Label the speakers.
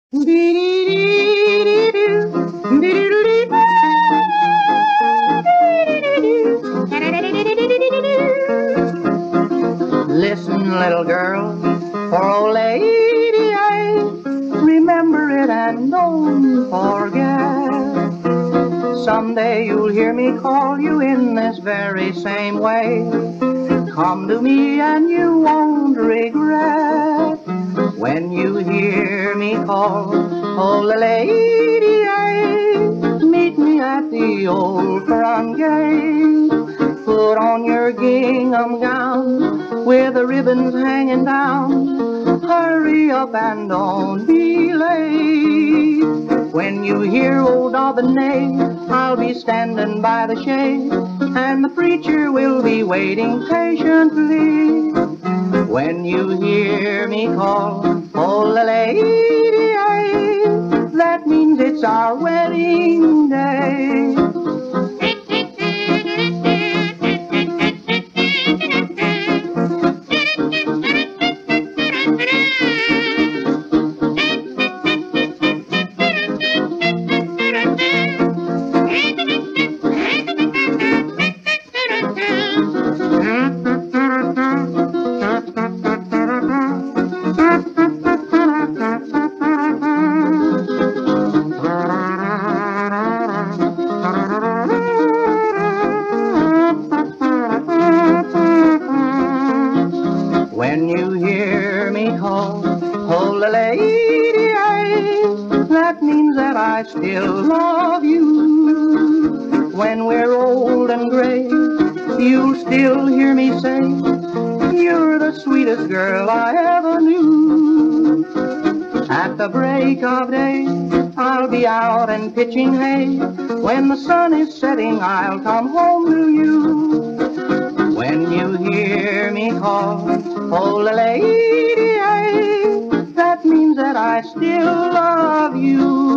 Speaker 1: Listen, little girl, for old lady, I remember it and don't forget. Someday you'll hear me call you in this very same way. Come to me and you won't regret. When you hear me call, oh lady, meet me at the old front gate. Put on your gingham gown with the ribbons hanging down. Hurry up and don't be late. When you hear old Dobbin neigh, I'll be standing by the shade, and the preacher will be waiting patiently. When you hear me call, oh lady, that means it's our wedding day. When you hear me call, oh lady, that means that I still love you. When we're old and gray, you'll still hear me say, you're the sweetest girl I ever knew. At the break of day, I'll be out and pitching hay. When the sun is setting, I'll come home to you. When you hear me call, oh lady, that means that I still love you.